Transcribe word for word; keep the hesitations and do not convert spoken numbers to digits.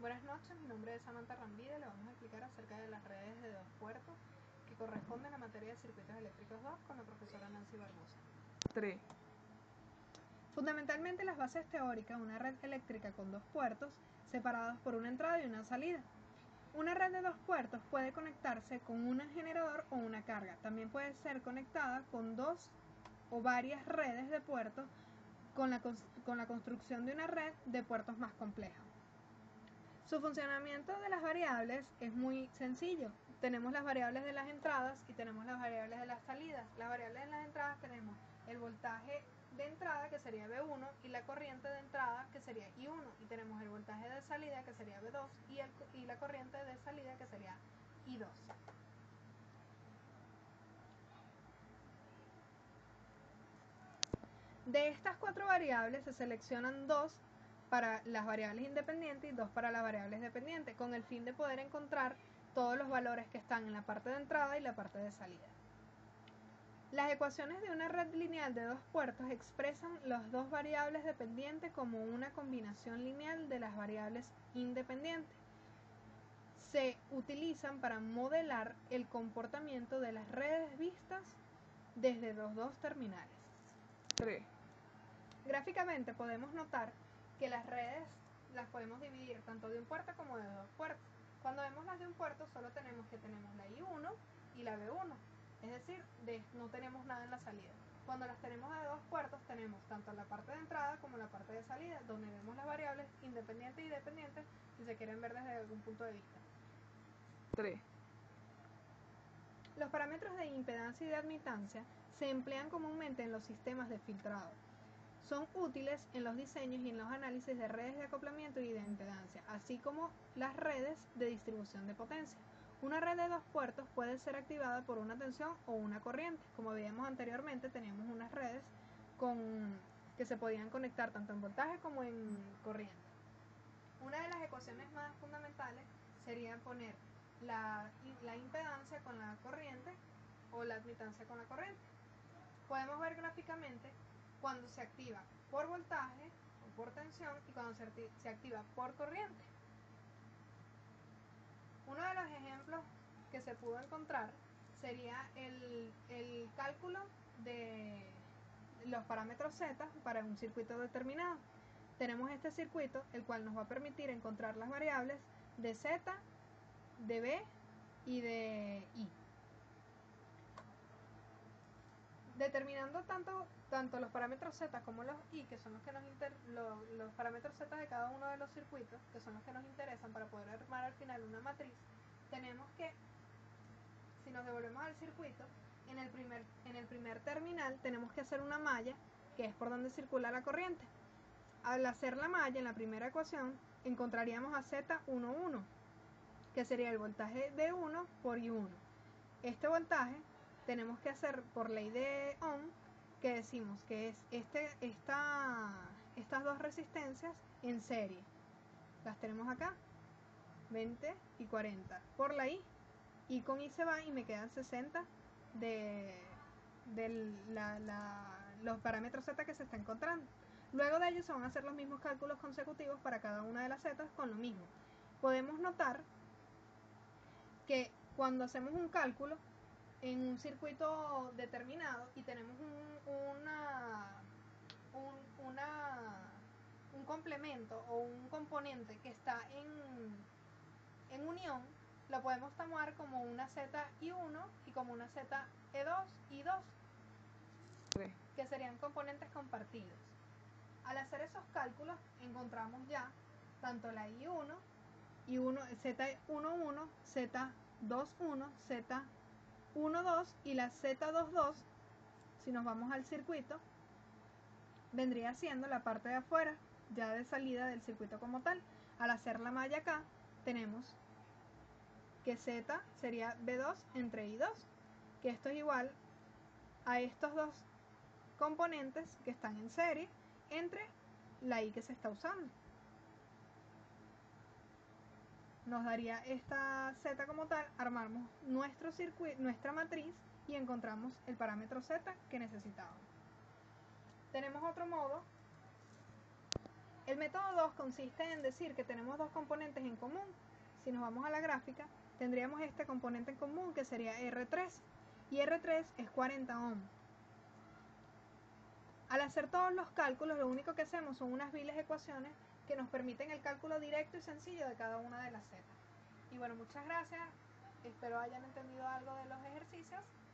Buenas noches, mi nombre es Samantha Rambide. Le vamos a explicar acerca de las redes de dos puertos que corresponden a la materia de circuitos eléctricos dos con la profesora Nancy Barbosa. tres. Fundamentalmente, las bases teóricas de una red eléctrica con dos puertos separados por una entrada y una salida. Una red de dos puertos puede conectarse con un generador o una carga. También puede ser conectada con dos o varias redes de puertos con la, con la construcción de una red de puertos más compleja. Su funcionamiento de las variables es muy sencillo. Tenemos las variables de las entradas y tenemos las variables de las salidas. Las variables de las entradas tenemos el voltaje de entrada, que sería V uno, y la corriente de entrada, que sería I uno, y tenemos el voltaje de salida, que sería V dos, y, el, y la corriente de salida, que sería I dos. De estas cuatro variables se seleccionan dos para las variables independientes y dos para las variables dependientes, con el fin de poder encontrar todos los valores que están en la parte de entrada y la parte de salida. Las ecuaciones de una red lineal de dos puertos expresan las dos variables dependientes como una combinación lineal de las variables independientes. Se utilizan para modelar el comportamiento de las redes vistas desde los dos terminales. tres. Gráficamente podemos notar que las redes las podemos dividir tanto de un puerto como de dos puertos. Cuando vemos las de un puerto solo tenemos que tenemos la I uno y la V uno, es decir, de, no tenemos nada en la salida. Cuando las tenemos de dos puertos tenemos tanto la parte de entrada como la parte de salida, donde vemos las variables independientes y dependientes si se quieren ver desde algún punto de vista. tres. Los parámetros de impedancia y de admitancia se emplean comúnmente en los sistemas de filtrado. Son útiles en los diseños y en los análisis de redes de acoplamiento y de impedancia, así como las redes de distribución de potencia. Una red de dos puertos puede ser activada por una tensión o una corriente. Como veíamos anteriormente, teníamos unas redes con, que se podían conectar tanto en voltaje como en corriente. Una de las ecuaciones más fundamentales sería poner la, la impedancia con la corriente o la admitancia con la corriente. Podemos ver gráficamente cuando se activa por voltaje o por tensión y cuando se, se activa por corriente. Uno de los ejemplos que se pudo encontrar sería el, el cálculo de los parámetros Z para un circuito determinado. Tenemos este circuito, el cual nos va a permitir encontrar las variables de Z, de B y de I. Determinando tanto, tanto los parámetros Z como los I, que son los, que nos inter, lo, los parámetros Z de cada uno de los circuitos, que son los que nos interesan para poder armar al final una matriz, tenemos que, si nos devolvemos al circuito, en el primer, en el primer terminal tenemos que hacer una malla, que es por donde circula la corriente. Al hacer la malla en la primera ecuación, encontraríamos a Z uno uno, que sería el voltaje de uno por I uno. Este voltaje tenemos que hacer por ley de Ohm, que decimos que es este, esta, estas dos resistencias en serie. Las tenemos acá, veinte y cuarenta, por la I. I con I se va y me quedan sesenta de, de la, la, los parámetros Z que se está encontrando. Luego de ello se van a hacer los mismos cálculos consecutivos para cada una de las Z con lo mismo. Podemos notar que cuando hacemos un cálculo en un circuito determinado y tenemos un, una, un, una, un complemento o un componente que está en, en unión, lo podemos tomar como una Z I uno y como una Z E dos I dos, tres. Que serían componentes compartidos. Al hacer esos cálculos encontramos ya tanto la I uno, I uno Z uno uno, Z dos uno, Z uno dos y la Z dos dos. Si nos vamos al circuito, vendría siendo la parte de afuera, ya de salida del circuito como tal. Al hacer la malla acá, tenemos que Z sería B dos entre I dos, que esto es igual a estos dos componentes que están en serie entre la I que se está usando. Nos daría esta Z como tal, armamos nuestro circuito, nuestra matriz y encontramos el parámetro Z que necesitábamos. Tenemos otro modo El método dos consiste en decir que tenemos dos componentes en común. Si nos vamos a la gráfica, tendríamos este componente en común que sería R tres, y R tres es cuarenta ohms. Al hacer todos los cálculos, lo único que hacemos son unas viles ecuaciones que nos permiten el cálculo directo y sencillo de cada una de las Z. Y bueno, muchas gracias. Espero hayan entendido algo de los ejercicios.